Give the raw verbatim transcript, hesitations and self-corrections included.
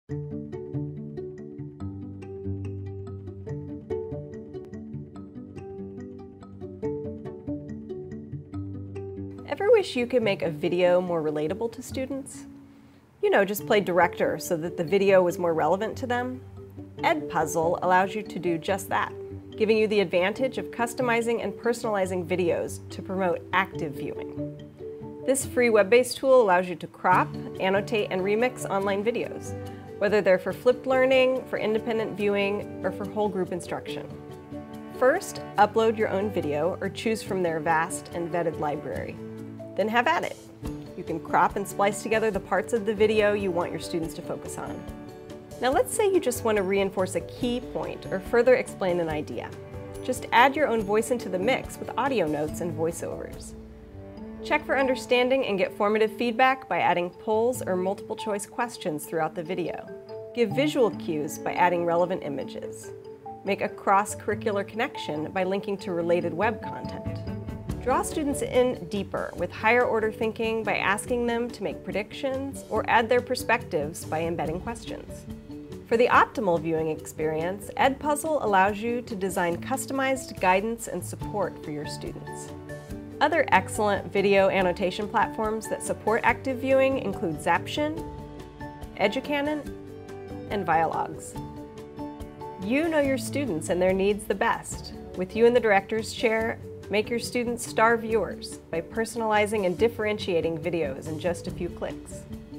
Ever wish you could make a video more relatable to students? You know, just play director so that the video was more relevant to them? EdPuzzle allows you to do just that, giving you the advantage of customizing and personalizing videos to promote active viewing. This free web-based tool allows you to crop, annotate, and remix online videos, whether they're for flipped learning, for independent viewing, or for whole group instruction. First, upload your own video or choose from their vast and vetted library. Then have at it. You can crop and splice together the parts of the video you want your students to focus on. Now let's say you just want to reinforce a key point or further explain an idea. Just add your own voice into the mix with audio notes and voiceovers. Check for understanding and get formative feedback by adding polls or multiple choice questions throughout the video. Give visual cues by adding relevant images. Make a cross-curricular connection by linking to related web content. Draw students in deeper with higher order thinking by asking them to make predictions or add their perspectives by embedding questions. For the optimal viewing experience, EdPuzzle allows you to design customized guidance and support for your students. Other excellent video annotation platforms that support active viewing include Zaption, Educanon, and Vialogs. You know your students and their needs the best. With you in the director's chair, make your students star viewers by personalizing and differentiating videos in just a few clicks.